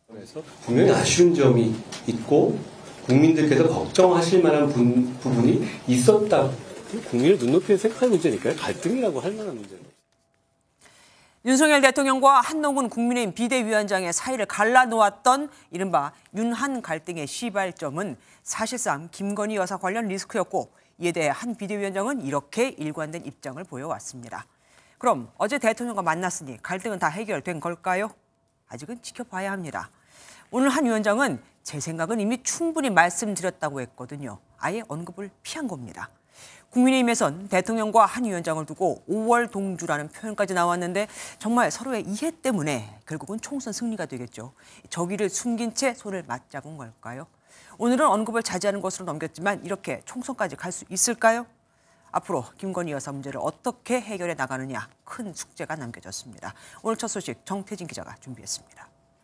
그래서 분명히 아쉬운 점이 있고 국민들께서 걱정하실 만한 부분이 있었다. 국민의 눈높이에 생각할 문제니까요. 갈등이라고 할 만한 문제는. 윤석열 대통령과 한동훈 국민의힘 비대위원장의 사이를 갈라놓았던 이른바 윤한 갈등의 시발점은 사실상 김건희 여사 관련 리스크였고, 이에 대해 한 비대위원장은 이렇게 일관된 입장을 보여왔습니다. 그럼 어제 대통령과 만났으니 갈등은 다 해결된 걸까요? 아직은 지켜봐야 합니다. 오늘 한 위원장은 제 생각은 이미 충분히 말씀드렸다고 했거든요. 아예 언급을 피한 겁니다. 국민의힘에선 대통령과 한 위원장을 두고 5월 동주라는 표현까지 나왔는데 정말 서로의 이해 때문에 결국은 총선 승리가 되겠죠. 저기를 숨긴 채 손을 맞잡은 걸까요? 오늘은 언급을 자제하는 것으로 넘겼지만 이렇게 총선까지 갈 수 있을까요? 앞으로 김건희 여사 문제를 어떻게 해결해 나가느냐 큰 숙제가 남겨졌습니다. 오늘 첫 소식 정태진 기자가 준비했습니다.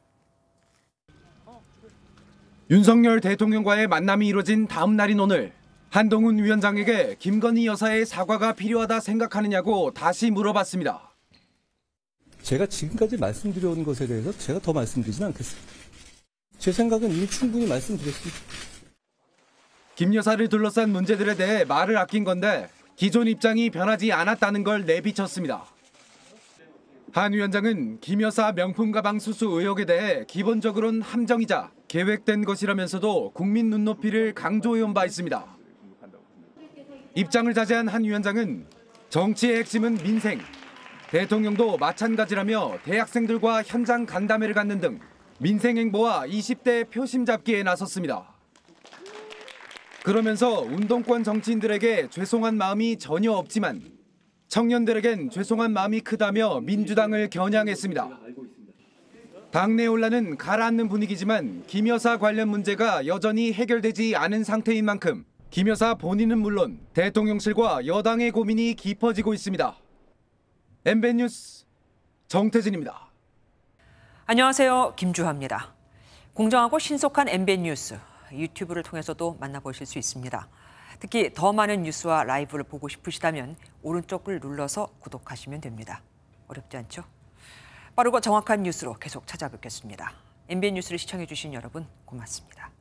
윤석열 대통령과의 만남이 이뤄진 다음 날인 오늘, 한동훈 위원장에게 김건희 여사의 사과가 필요하다 생각하느냐고 다시 물어봤습니다. 제가 지금까지 말씀드려온 것에 대해서 제가 더 말씀드리진 않겠습니다. 제 생각은 이미 충분히 말씀드렸습니다. 김 여사를 둘러싼 문제들에 대해 말을 아낀 건데 기존 입장이 변하지 않았다는 걸 내비쳤습니다. 한 위원장은 김 여사 명품 가방 수수 의혹에 대해 기본적으로는 함정이자 계획된 것이라면서도 국민 눈높이를 강조해온 바 있습니다. 입장을 자제한 한 위원장은 정치의 핵심은 민생, 대통령도 마찬가지라며 대학생들과 현장 간담회를 갖는 등 민생 행보와 20대 표심 잡기에 나섰습니다. 그러면서 운동권 정치인들에게 죄송한 마음이 전혀 없지만 청년들에겐 죄송한 마음이 크다며 민주당을 겨냥했습니다. 당내 혼란은 가라앉는 분위기지만 김 여사 관련 문제가 여전히 해결되지 않은 상태인 만큼 김 여사 본인은 물론 대통령실과 여당의 고민이 깊어지고 있습니다. MBN 뉴스 정태진입니다. 안녕하세요. 김주하입니다. 공정하고 신속한 MBN 뉴스, 유튜브를 통해서도 만나보실 수 있습니다. 특히 더 많은 뉴스와 라이브를 보고 싶으시다면 오른쪽을 눌러서 구독하시면 됩니다. 어렵지 않죠? 빠르고 정확한 뉴스로 계속 찾아뵙겠습니다. MBN 뉴스를 시청해주신 여러분 고맙습니다.